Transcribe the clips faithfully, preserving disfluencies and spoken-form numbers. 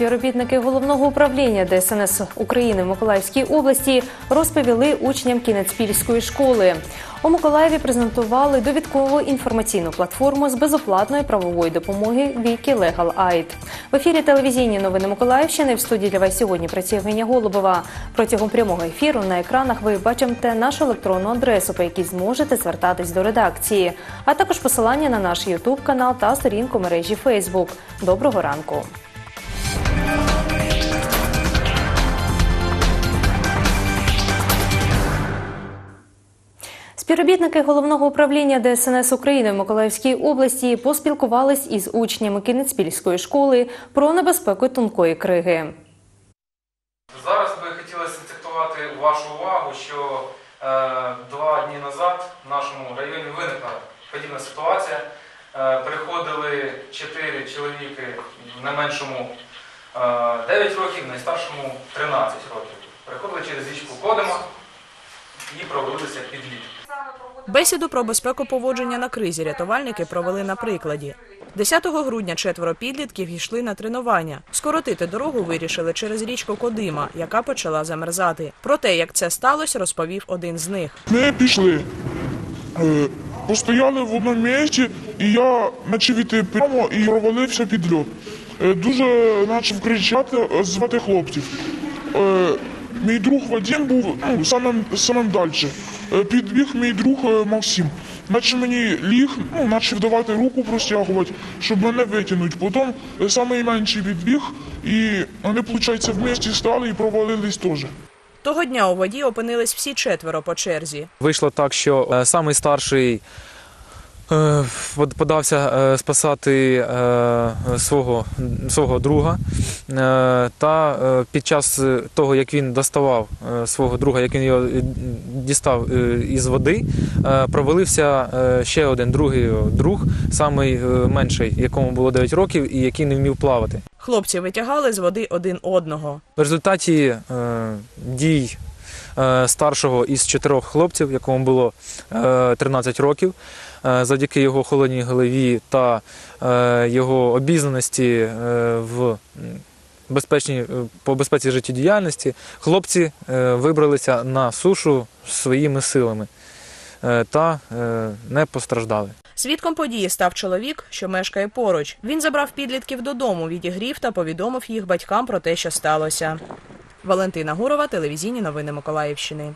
Співробітники Головного управління Де Ес Ен Ес України в Миколаївській області розповіли учням Кінецпільської школи. У Миколаєві презентували довідкову інформаційну платформу з безоплатної правової допомоги Вікі Легал Айд. В ефірі телевізійні новини Миколаївщини. В студії для вас сьогодні працює Євгенія Голубова. Протягом прямого ефіру на екранах ви бачите нашу електронну адресу, по якій зможете звертатись до редакції, а також посилання на наш ютуб-канал та сторінку мережі Фейсбук. Доброго ранку! Співробітники Головного управління Де Ес Ен Ес України в Миколаївській області поспілкувались із учнями Кінецпільської школи про небезпеку тонкої криги. Зараз би хотілося акцентувати вашу увагу, що е, два дні назад в нашому районі виникла подібна ситуація. Е, приходили чотири чоловіки, найменшому е, дев'ять років, найстаршому тринадцять років. Приходили через річку Кодима і проводилися підлітки. Бесіду про безпеку поводження на кризі рятувальники провели на прикладі. десятого грудня четверо підлітків йшли на тренування. Скоротити дорогу вирішили через річку Кодима, яка почала замерзати. Про те, як це сталося, розповів один з них. Ми пішли, постояли в одному місці, і я почав йти прямо і провалився під лід. Дуже почав кричати, звати хлопців. Мій друг Вадим був ну, самим, самим далі. Підбіг мій друг Максим. Наче мені ліг, ну, наче давати руку простягувати, щоб мене витягнути. Потім найменший підбіг, і вони, виходить, в місті стали і провалились теж. Того дня у воді опинились всі четверо по черзі. Вийшло так, що самий старший подався спасати свого, свого друга, та під час того, як він доставав свого друга, як він його дістав із води, провалився ще один другий друг, самий менший, якому було дев'ять років і який не вмів плавати. Хлопці витягали з води один одного. В результаті дій старшого із чотирьох хлопців, якому було тринадцять років, завдяки його холодній голові та його обізнаності в безпечній, по безпеці життєдіяльності, хлопці вибралися на сушу своїми силами та не постраждали. Свідком події став чоловік, що мешкає поруч. Він забрав підлітків додому, відігрів та повідомив їх батькам про те, що сталося. Валентина Гурова, телевізійні новини Миколаївщини.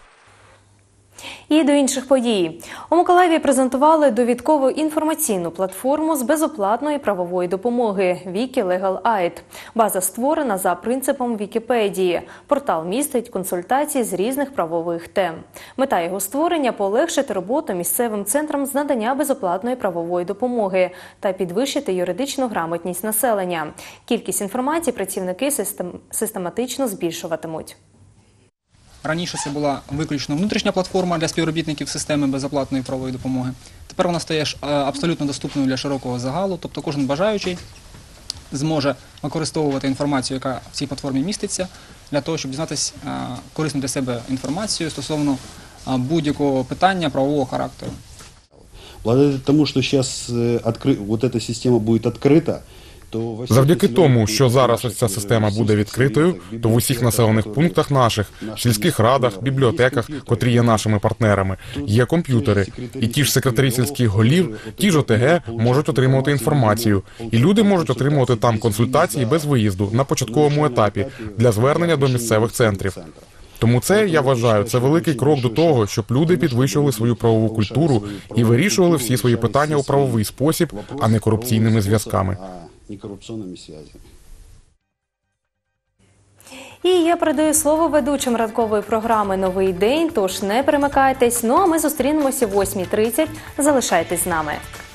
І до інших подій. У Миколаєві презентували довідкову інформаційну платформу з безоплатної правової допомоги Вікі Легал Айд. База створена за принципом Вікіпедії. Портал містить консультації з різних правових тем. Мета його створення – полегшити роботу місцевим центрам з надання безоплатної правової допомоги та підвищити юридичну грамотність населення. Кількість інформації працівники систем... систематично збільшуватимуть. Раніше це була виключно внутрішня платформа для співробітників системи безоплатної правової допомоги. Тепер вона стає абсолютно доступною для широкого загалу, тобто кожен бажаючий зможе використовувати інформацію, яка в цій платформі міститься, для того, щоб дізнатися корисну для себе інформацію стосовно будь-якого питання правового характеру. Благодаря тому, що зараз вот эта система буде відкрита, завдяки тому, що зараз ось ця система буде відкритою, то в усіх населених пунктах наших, сільських радах, бібліотеках, котрі є нашими партнерами, є комп'ютери. І ті ж секретарі сільських голів, ті ж О Те Ге можуть отримувати інформацію. І люди можуть отримувати там консультації без виїзду на початковому етапі для звернення до місцевих центрів. Тому це, я вважаю, це великий крок до того, щоб люди підвищували свою правову культуру і вирішували всі свої питання у правовий спосіб, а не корупційними зв'язками. Некоррупционными связями. І я передаю слово ведучим ранкової програми «Новий день», тож не перемикайтесь. Ну а ми зустрінемося о восьмій тридцять. Залишайтесь з нами.